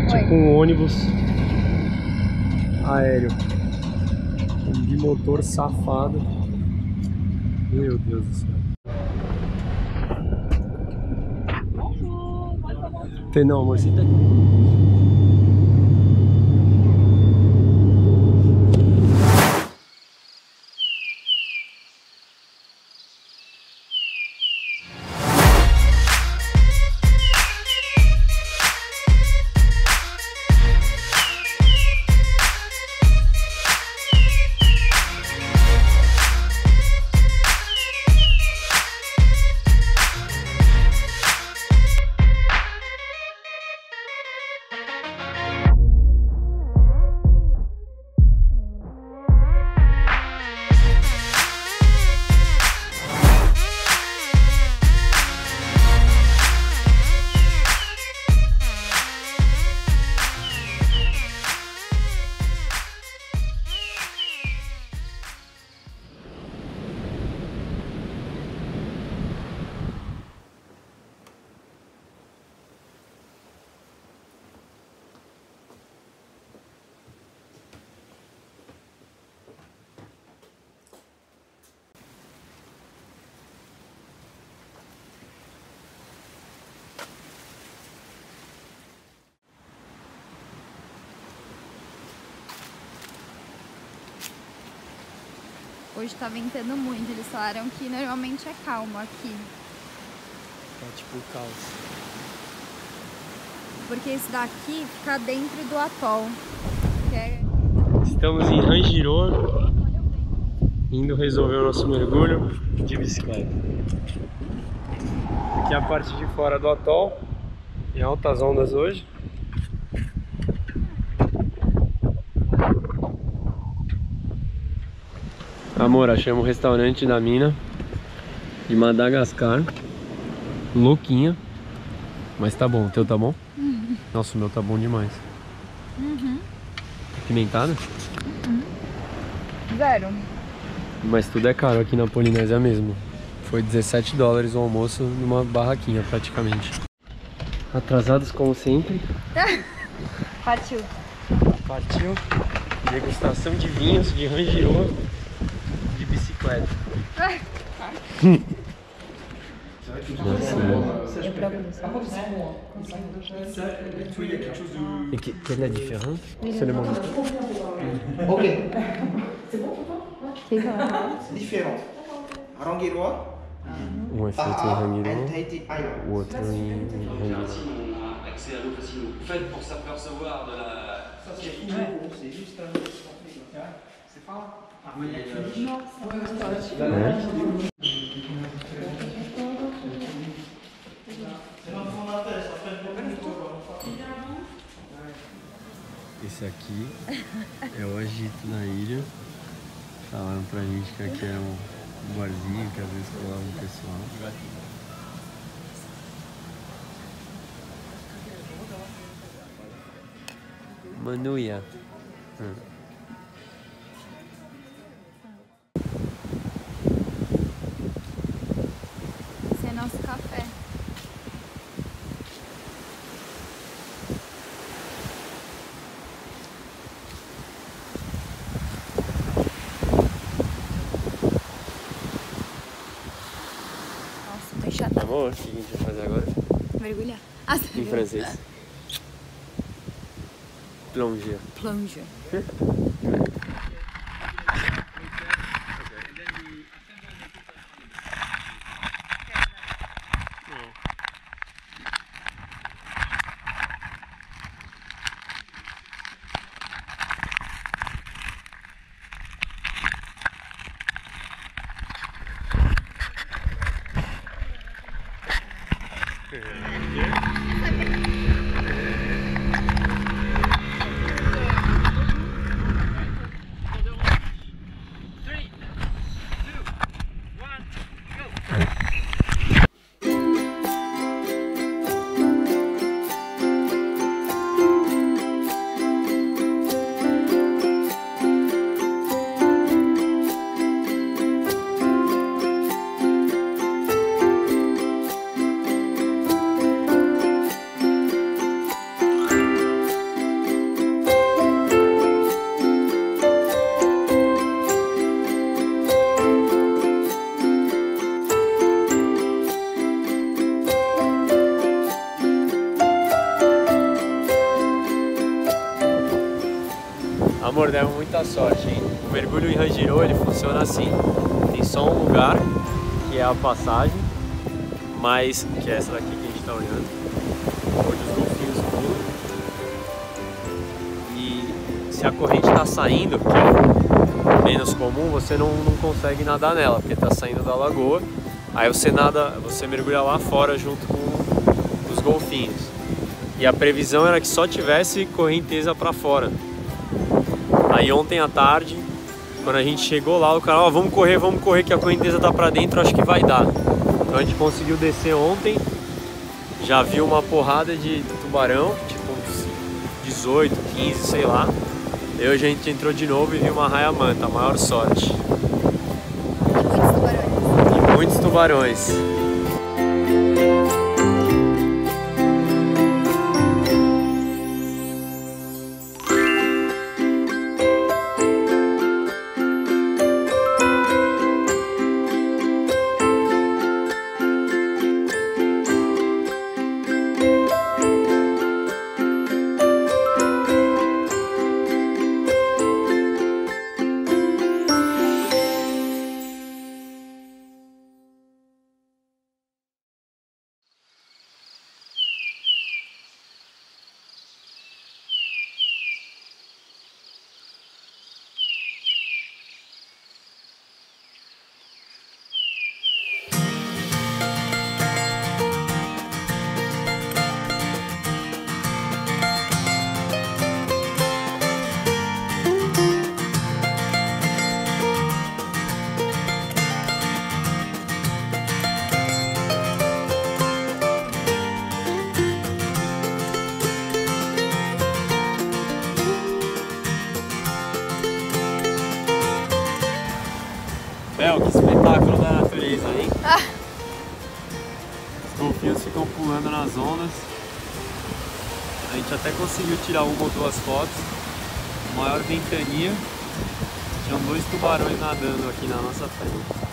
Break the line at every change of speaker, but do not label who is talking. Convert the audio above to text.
Tipo um ônibus aéreo. Um bimotor safado. Meu Deus do céu. Tem não, amor, senta aqui.
Hoje tá ventando muito, eles falaram que normalmente é calmo aqui.
Tá tipo caos.
Porque esse daqui fica dentro do atol.
Estamos em Rangiroa, indo resolver o nosso mergulho de bicicleta. Aqui é a parte de fora do atol, em altas ondas hoje. Amor, achamos um restaurante da mina de Madagascar. Louquinha. Mas tá bom, o teu tá bom? Nossa, o meu tá bom demais. Pimentado?
Zero.
Mas tudo é caro aqui na Polinésia mesmo. Foi 17 dólares o almoço numa barraquinha praticamente. Atrasados como sempre.
Partiu.
Partiu. Degustação de vinhos de Rangiroa de bicicleta. Et quelle est la différence? Seulement
Ok. C'est bon pour toi? C'est différent. Rangiroa.
um é feito em Rangiroa,
and Tahiti
o
Island.
outro em Rangiroa.
Accès à l'eau facilement. Faites pour s'apercevoir de la.
Ça c'est tout. C'est juste un. C'est pas.
Esse aqui é o agito na ilha. Falaram pra gente que aqui era um barzinho que às vezes colava um pessoal. Manuia.
Esse é nosso café. Nossa, tô chata.
Amor, o que a gente vai fazer agora?
Mergulhar.
Em francês. Plonger.
Plonger.
amor, demos muita sorte, hein? O mergulho em Rangiroa, ele funciona assim. Tem só um lugar, que é a passagem, mas que é essa daqui que a gente tá olhando, onde os golfinhos pulam. E se a corrente tá saindo, que é menos comum, você não consegue nadar nela, porque tá saindo da lagoa. Aí você mergulha lá fora junto com os golfinhos. E a previsão era que só tivesse correnteza para fora. Aí ontem à tarde, quando a gente chegou lá, o cara, ó, vamos correr que a correnteza tá para dentro, acho que vai dar. Então a gente conseguiu descer ontem, já viu uma porrada de tubarão, tipo uns 18, 15, sei lá. E hoje a gente entrou de novo e viu uma raia-manta, a maior sorte. E muitos tubarões. Bel, que espetáculo da natureza, hein? Os golfinhos ficam pulando nas ondas. A gente até conseguiu tirar uma ou duas fotos. Maior ventania. Tinham 2 tubarões nadando aqui na nossa frente.